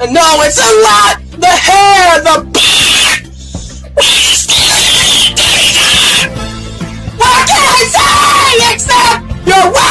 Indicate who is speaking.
Speaker 1: No, it's a lot! The hair! The... What can I say except you're